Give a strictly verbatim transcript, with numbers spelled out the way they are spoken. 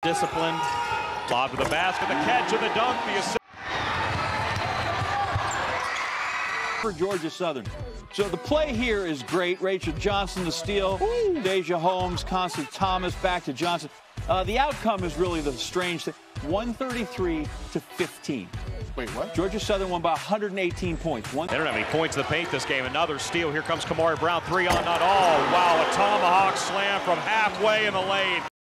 Disciplined. Lob to the basket, the catch and the dunk, the assist. For Georgia Southern. So the play here is great. Rachel Johnson, the steal. Woo. Deja Holmes, Constance Thomas, back to Johnson. Uh, the outcome is really the strange thing. one thirty-three to fifteen. Wait, what? Georgia Southern won by one hundred eighteen points. One they don't have any points in the paint this game. Another steal. Here comes Kamari Brown. Three on, not all. Wow, a tomahawk slam from halfway in the lane.